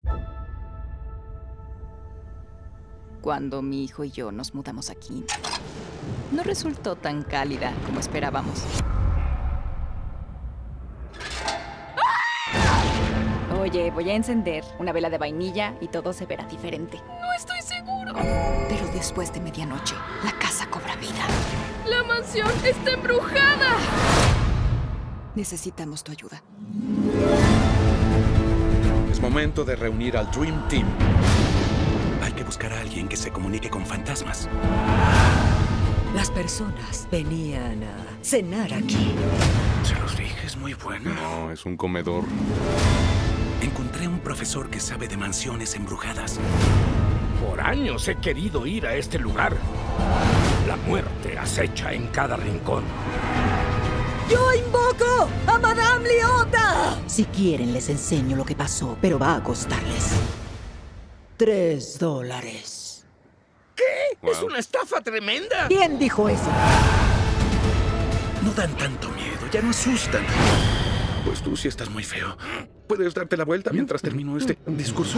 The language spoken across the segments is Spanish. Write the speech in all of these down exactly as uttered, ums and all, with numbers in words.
Cuando mi hijo y yo nos mudamos aquí, no resultó tan cálida como esperábamos. Oye, voy a encender una vela de vainilla y todo se verá diferente. No estoy seguro. Pero después de medianoche, la casa cobra vida. La mansión está embrujada. Necesitamos tu ayuda. Es momento de reunir al Dream Team. Hay que buscar a alguien que se comunique con fantasmas. Las personas venían a cenar aquí. Se los dije, es muy bueno. No, es un comedor. Encontré un profesor que sabe de mansiones embrujadas. Por años he querido ir a este lugar. La muerte acecha en cada rincón. ¡Yo invoco a Madame Leota! Si quieren les enseño lo que pasó, pero va a costarles tres dólares. ¿Qué? Wow. ¡Es una estafa tremenda! ¿Quién dijo eso? No dan tanto miedo, ya no asustan. Pues tú sí estás muy feo. ¿Puedes darte la vuelta mientras termino este discurso?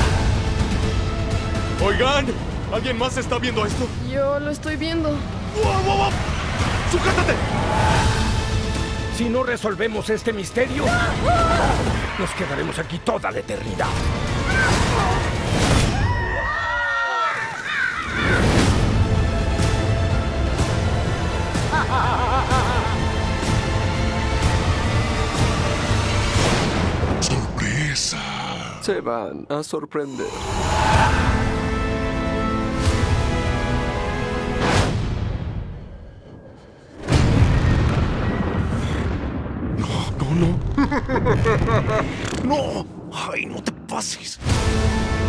Oigan, ¿alguien más está viendo esto? Yo lo estoy viendo. ¡Wow, wow, wow! ¡Sujétate! Si no resolvemos este misterio, nos quedaremos aquí toda la eternidad. ¡Sorpresa! Se van a sorprender. No, no, no. ¡No! ¡Ay, no te pases!